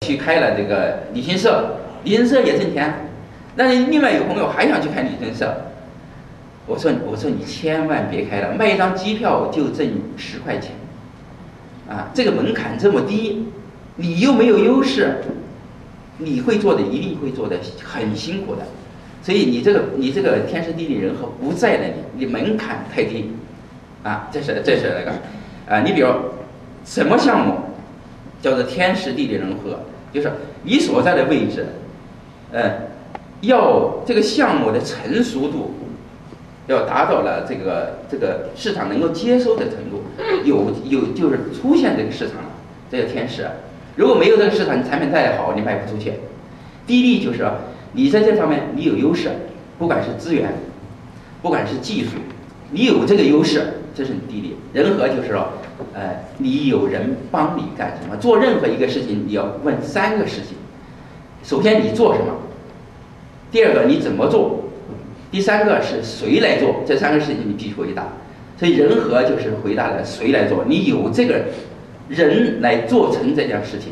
去开了这个旅行社，旅行社也挣钱。那另外有朋友还想去开旅行社，我说你千万别开了，卖一张机票就挣10块钱，啊，这个门槛这么低，你又没有优势，你会做的一定会做的很辛苦的。所以你这个天时地利人和不在那里，你门槛太低，啊，这是那个，啊，你比如什么项目叫做天时地利人和，就是你所在的位置，要这个项目的成熟度要达到了这个市场能够接收的程度，就是出现这个市场了，这叫天时。如果没有这个市场，你产品再好，你卖不出去。地利就是你在这方面你有优势，不管是资源，不管是技术，你有这个优势，这是你地利。人和就是说，你有人帮你干什么？做任何一个事情，你要问3个事情：首先你做什么？第2个你怎么做？第3个是谁来做？这3个事情你必须回答。所以人和就是回答了谁来做，你有这个人来做成这件事情。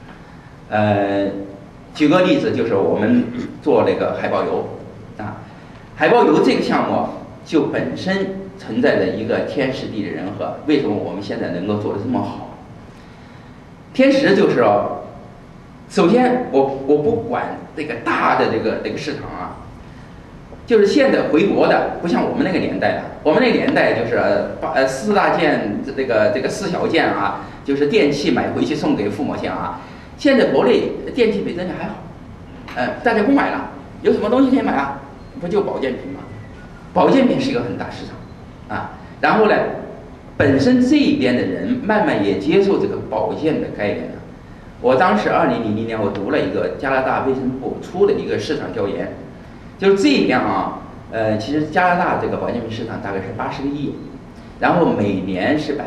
举个例子，就是我们做那个海豹油啊，海豹油这个项目就本身存在着一个天时地利人和。为什么我们现在能够做得这么好？天时就是说，首先我不管这个大的这个市场啊，就是现在回国的，不像我们那个年代了。我们那个年代就是4大件这个4小件啊，就是电器买回去送给父母亲啊。现在国内电器比这还好，大家不买了，有什么东西可以买啊？不就保健品吗？保健品是一个很大市场啊。然后呢，本身这边的人慢慢也接受这个保健的概念了。我当时2000年我读了一个加拿大卫生部出的一个市场调研，就是这边啊，其实加拿大这个保健品市场大概是80个亿，然后每年是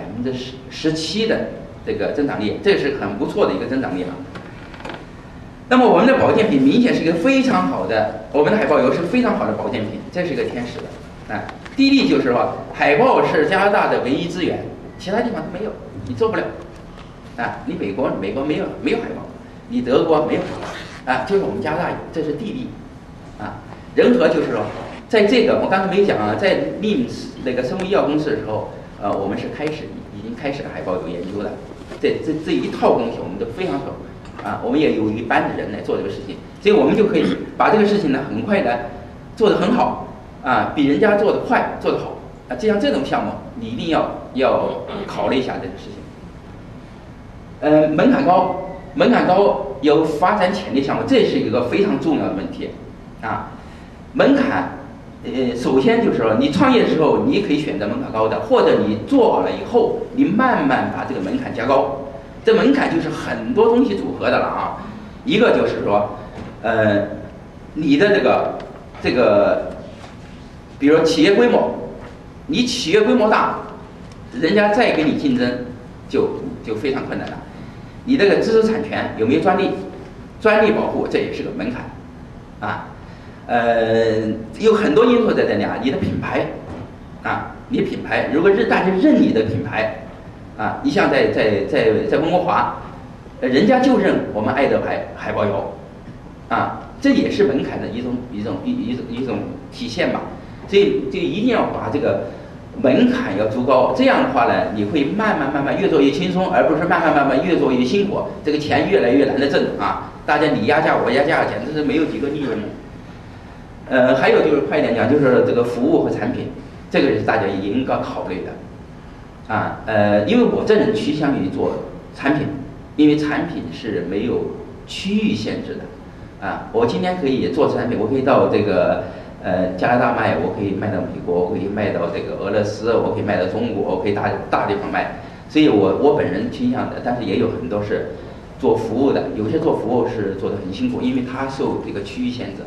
17%的这个增长率，这是很不错的一个增长率了。那么我们的保健品明显是一个非常好的，我们的海豹油是非常好的保健品，这是一个天时的。啊，地利就是说，海豹是加拿大的唯一资源，其他地方都没有，你做不了。啊，你美国没有海豹，你德国没有海豹，啊，就是我们加拿大有，这是地利。啊，人和就是说，在这个我刚才没讲啊，在 MIMS 那个生物医药公司的时候，我们是已经开始海豹油研究的，这一套东西我们都非常熟。啊，我们也有一班的人来做这个事情，所以我们就可以把这个事情呢很快的做得很好，啊，比人家做得快，做得好，啊，就像这种项目，你一定要考虑一下这个事情。门槛高有发展潜力项目，这是一个非常重要的问题，啊，门槛，首先就是说你创业的时候你可以选择门槛高的，或者你做好了以后，你慢慢把这个门槛加高。这门槛就是很多东西组合的了啊，一个就是说，你的这个，比如企业规模，你企业规模大，人家再跟你竞争就非常困难了。你这个知识产权有没有专利？专利保护这也是个门槛，啊，有很多因素在这里啊。你的品牌，啊，你品牌如果大家认你的品牌。啊，你像在温哥华，人家就认我们爱德海豹油，啊，这也是门槛的一种体现吧。所以就一定要把这个门槛要足高，这样的话呢，你会慢慢越做越轻松，而不是慢慢越做越辛苦，这个钱越来越难的挣啊！大家你压价我压价，简直是没有几个利润的。还有就是快一点讲，就是这个服务和产品，这个是大家也应该考虑的。啊，因为我这人趋向于做产品，因为产品是没有区域限制的，啊，我今天可以做产品，我可以到这个加拿大卖，我可以卖到美国，我可以卖到这个俄罗斯，我可以卖到中国，我可以大地方卖，所以我本人倾向的，但是也有很多是做服务的，有些做服务是做得很辛苦，因为它受这个区域限制。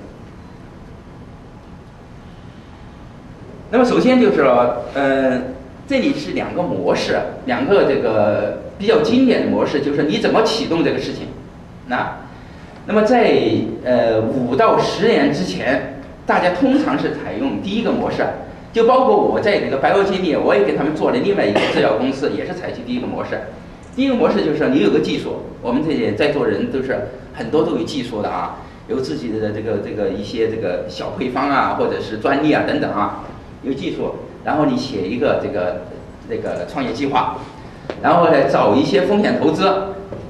那么首先就是说，这里是2个模式，2个这个比较经典的模式，就是你怎么启动这个事情。那么在5到10年之前，大家通常是采用第一个模式，就包括我在这个白欧经历，我也给他们做了另外一个制药公司，也是采取第一个模式。 第一个模式就是你有个技术，我们这些在座人都是很多都有技术的啊，有自己的这个一些这个小配方啊，或者是专利啊等等啊，有技术，然后你写一个这个创业计划，然后呢找一些风险投资，